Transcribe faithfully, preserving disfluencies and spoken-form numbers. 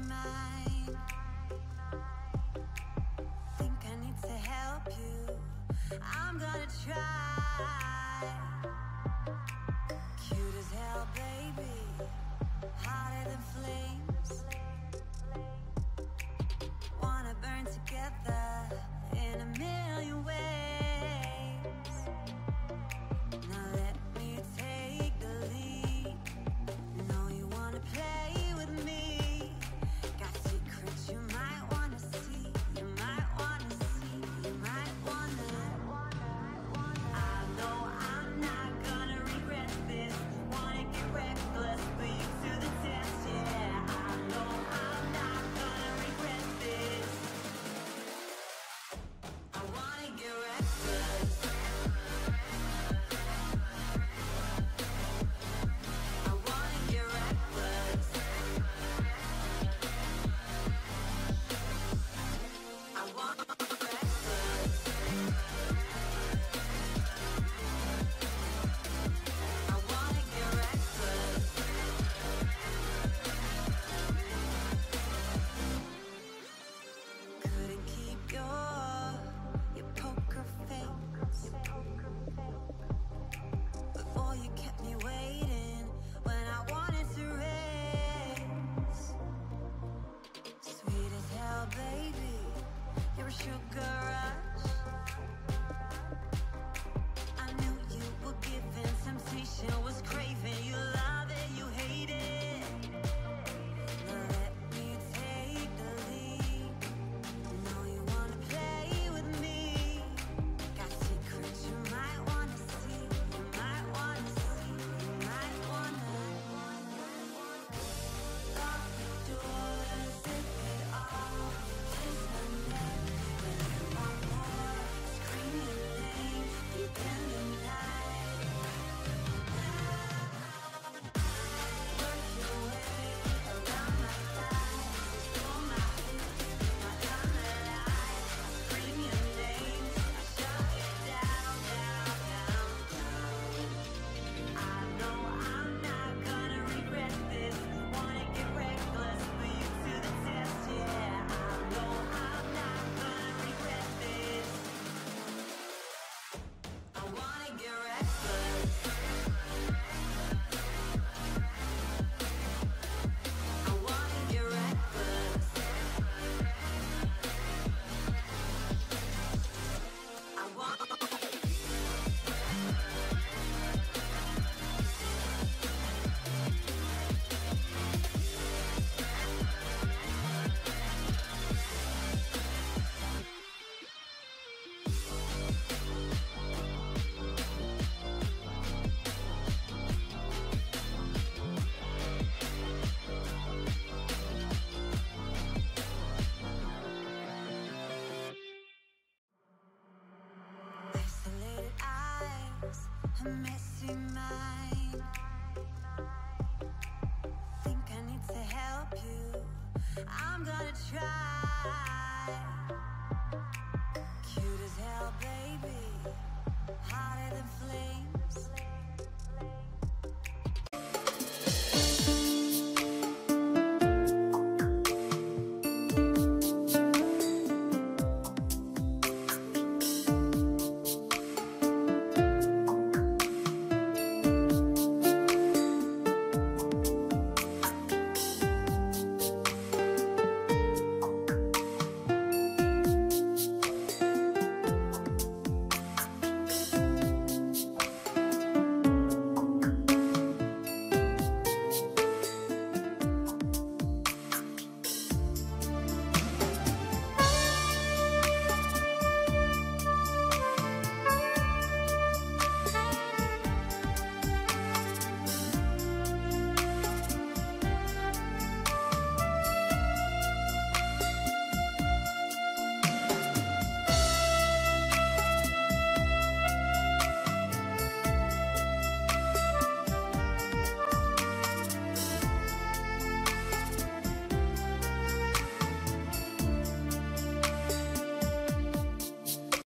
mine. Think I need to help you. I'm gonna try. Cute as hell, baby, hotter than flames. Wanna burn together in a million ways. Now let me take the lead. Know you wanna play with me. Got secrets you might wanna see. You might wanna see. You might wanna. I know I'm not gonna regret this. Wanna get reckless, put you to the test, yeah. I know I'm not gonna regret this. I wanna get reckless. I wanna get reckless. I wanna get reckless. I wanna get reckless. Couldn't keep your your poker face. But boy, you kept me waiting when I wanted to race. Sweet as hell, baby, you're a sugar rush. I knew you were giving, temptation was craving. You love it, you hate it. Now let me take the lead. Know you wanna play with me. Got secrets you might wanna see. You might wanna see. You might wanna. Lock the doors, zip it off. Kiss my neck when you want more. Scream your name deep in the night. Work your way around my thighs. Pull my hips, my time alive. Scream your name, I shut it down, down, down, down. I know I'm not gonna regret this. Wanna get reckless, put you to the test, yeah. I know I'm not gonna regret this. I wanna get reckless. I wanna get reckless. I want. Isolated eyes, a messy mind. Think I need to help you. I'm gonna try. Cute as hell, baby, hotter than flames.